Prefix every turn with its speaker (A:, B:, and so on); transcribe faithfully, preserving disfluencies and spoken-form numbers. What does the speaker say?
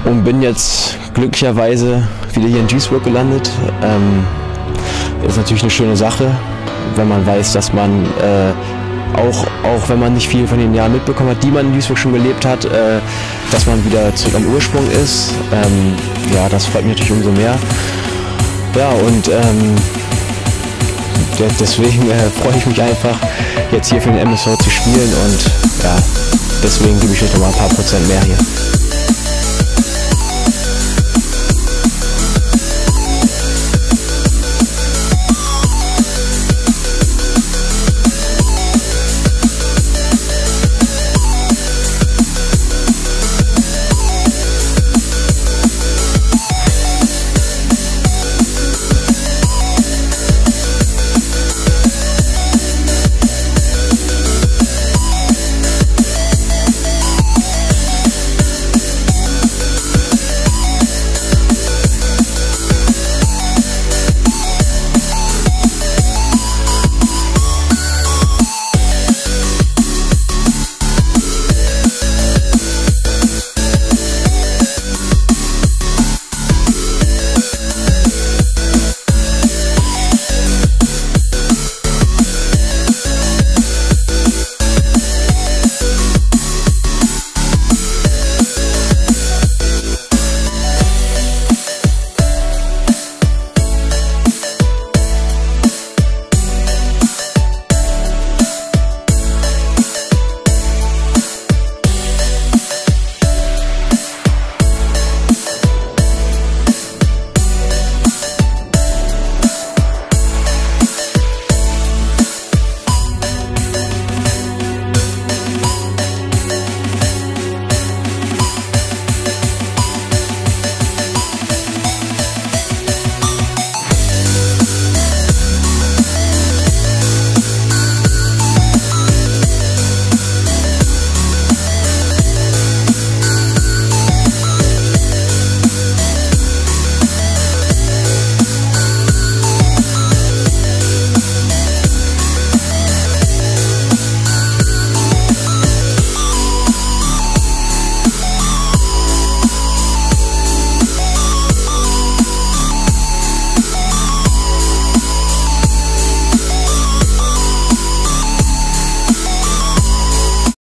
A: und bin jetzt glücklicherweise wieder hier in Duisburg gelandet. Ähm, ist natürlich eine schöne Sache, wenn man weiß, dass man äh, auch, auch wenn man nicht viel von den Jahren mitbekommen hat, die man in Duisburg schon gelebt hat, äh, dass man wieder zurück am Ursprung ist. Ähm, ja, das freut mich natürlich umso mehr. Ja, und ähm, deswegen äh, freue ich mich einfach, jetzt hier für den M S V zu spielen und ja, deswegen gebe ich euch noch mal ein paar Prozent mehr hier.